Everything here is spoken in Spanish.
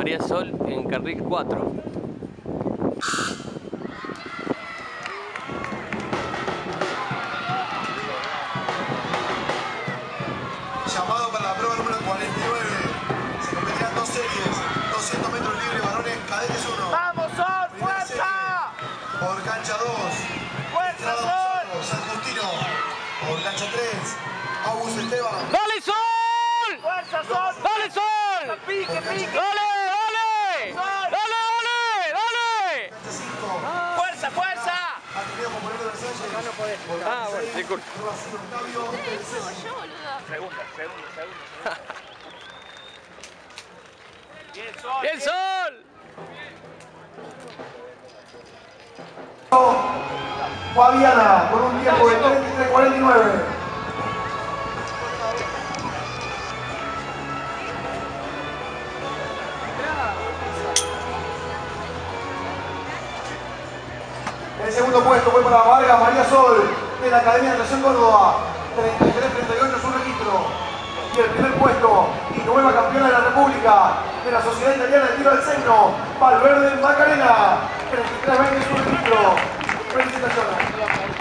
María Sol en carril 4. Llamado para la prueba número 49. Se competirán 2 series. 200 metros libre, varones, cadetes 1. ¡Vamos, Sol! ¡Fuerza! Por cancha 2. ¡Fuerza, Sol! San Justino. Por cancha 3. August Esteban. ¡Dale, Sol! ¡Fuerza, Sol! ¡Dale, Sol! ¡Pique, pique! ¡Dale, dale! Sol. ¡Dale, dale, dale! Cancha 5. ¡Fuerza, fuerza! Ateneo Popular de Versalles. Acá no podés. Ah, bueno, disculpe. Octavio. Segunda. Bien, Sol. ¡Bien, Sol! Fabiana, con un tiempo de 33:49. El segundo puesto fue para Vargas María Sol, de la Academia de Natación Córdoba. 33:38 su registro. Y el primer puesto, y nueva campeona de la República, de la Sociedad Italiana de Tiro al Seno, Valverde Macarena. 33:20 su registro. Felicitaciones.